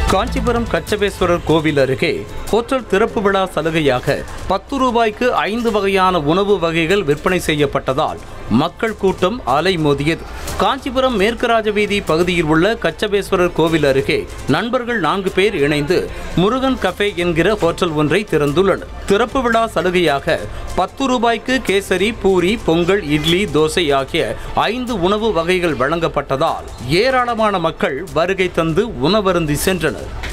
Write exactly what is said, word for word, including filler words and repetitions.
காஞ்சிபுரம் கச்சபேஸ்வரர் கோவில் அருகே ஹோட்டல் திறப்பு விழா சலுகையாக பத்து ரூபாய்க்கு ஐந்து வகையான உணவு வகைகள் விற்பனை செய்யப்பட்டதால் மக்கள் கூட்டம் அலைமோதியது. காஞ்சிபுரம் மேற்கு ராஜவீதி பகுதியில் உள்ள கச்சபேஸ்வரர் கோவில் அருகே நண்பர்கள் நான்கு பேர் இணைந்து முருகன் கஃபே என்கிற ஹோட்டல் ஒன்றை திறந்துள்ளனர். திறப்பு விழா சலுகையாக பத்து ரூபாய்க்கு கேசரி, பூரி, பொங்கல், இட்லி, தோசை ஆகிய ஐந்து உணவு வகைகள் வழங்கப்பட்டதால் ஏராளமான மக்கள் வருகை தந்து உணவருந்தி சென்றனர்.